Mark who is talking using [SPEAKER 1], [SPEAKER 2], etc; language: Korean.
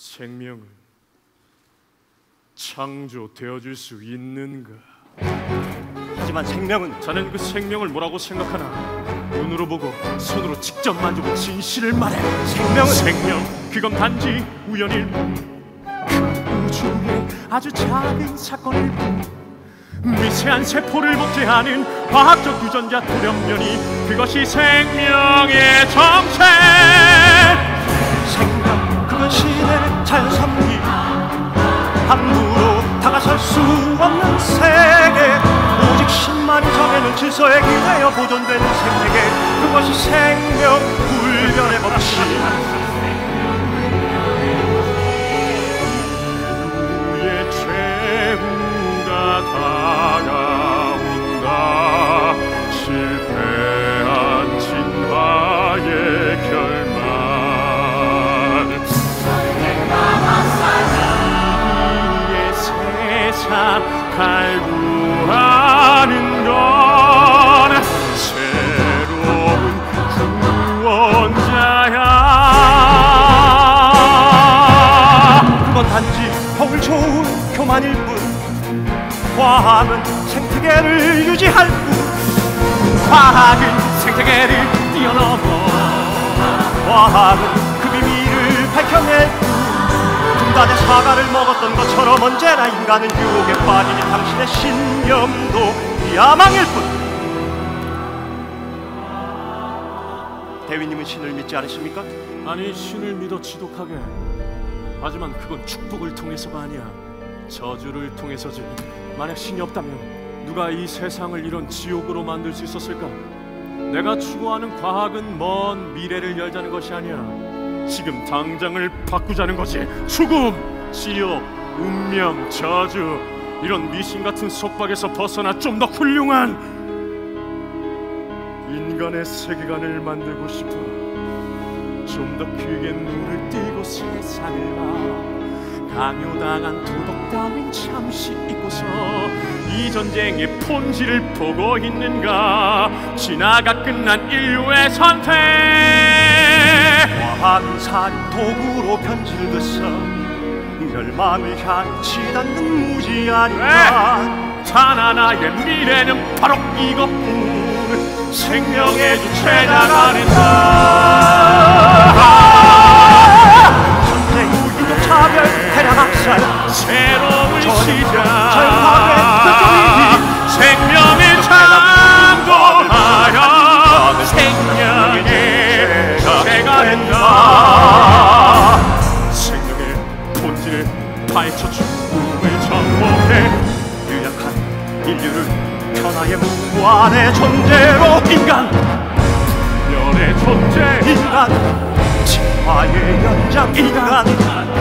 [SPEAKER 1] 생명은 창조되어질 수 있는가?
[SPEAKER 2] 하지만 생명은
[SPEAKER 1] 자넨 그 생명을 뭐라고 생각하나? 눈으로 보고 손으로 직접 만지고 진실을 말해. 생명 그건 단지 우연일 뿐. 그 우주의 아주 작은 사건일 뿐. 미세한 세포를 복제하는 과학적 유전자 돌연변이, 그것이 생명의 정체.
[SPEAKER 2] 생명 그건 신의 자연섭리, 함부로 다가설 수 없는 세계, 오직 신만이 정해놓은 질서에 기대어 보존되는 생태계, 그것이 생명 불변의 법칙.
[SPEAKER 1] 인류의 최후가 다가온다. 실패한 진화의 결말, 이의 세상 갈구하는 건 새로운 구원자야.
[SPEAKER 2] 그건 단지 덕을 좋은 교만일 뿐. 과학은 생태계를 유지할 뿐. 과학은 생태계를 뛰어넘어. 과학은 그 비밀을 밝혀낼 뿐. 금단의 사과를 먹었던 것처럼 언제나 인간은 유혹에 빠지니 당신의 신념도 야망일 뿐. 대위님은 신을 믿지 않으십니까?
[SPEAKER 1] 아니, 신을 믿어 지독하게. 하지만 그건 축복을 통해서가 아니야. 저주를 통해서지. 만약 신이 없다면 누가 이 세상을 이런 지옥으로 만들 수 있었을까? 내가 추구하는 과학은 먼 미래를 열자는 것이 아니야. 지금 당장을 바꾸자는 거지. 죽음, 지옥, 운명, 저주, 이런 미신 같은 속박에서 벗어나 좀 더 훌륭한 인간의 세계관을 만들고 싶어. 좀 더 크게 눈을 뜨고 세상을 봐. 강요당한 도덕 따윈 잠시 잊고서 이 전쟁의 본질을 보고 있는가? 지나가 끝난 인류의 선택.
[SPEAKER 2] 과학은 살인 도구로 변질됐어. 멸망을 향해 치닫는 무지한 인간.
[SPEAKER 1] 단 하나의 미래는 바로 이것뿐. 생명의 주체자가 된다.
[SPEAKER 2] 전쟁, 인종차별, 대량학살,
[SPEAKER 1] 새로운 시작,
[SPEAKER 2] 자연과학의 득점이지.
[SPEAKER 1] 생명을 창조하여 생명의 주체가 된다. 생명의 본질을 파헤쳐 죽음을 정복해
[SPEAKER 2] 유약한 인류를 변화의 무한의 존재로. 인간,
[SPEAKER 1] 열의 존재,
[SPEAKER 2] 인간, 진화의 연장. 인간,